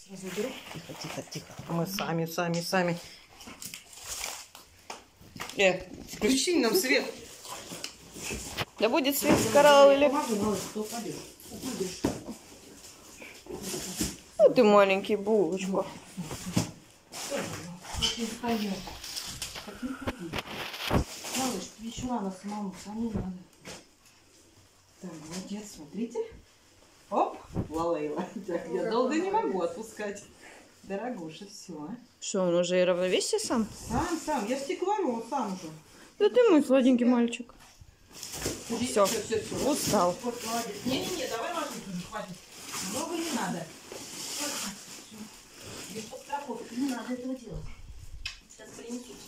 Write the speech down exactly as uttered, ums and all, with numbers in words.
Сразу беру. Тихо, тихо, тихо. Мы сами, сами, сами. Э, включи нам свет. Да будет свет с коралловой или... Ну ты маленький, булочка. Малыш, тебе еще рано самому, самому надо. Так, молодец, смотрите. Оп, Лалейла. Так, я долго не могу отпускать. Дорогуша, все. Что, он уже и равновесие сам? Сам, сам, я стекловал, сам же. Да ты мой сладенький мальчик. Все, Все, все, все. устал. Вот, молодец. Не-не-не, давай ложись, хватит. Много не надо. Без подстраховки, не надо этого делать. Сейчас принесут.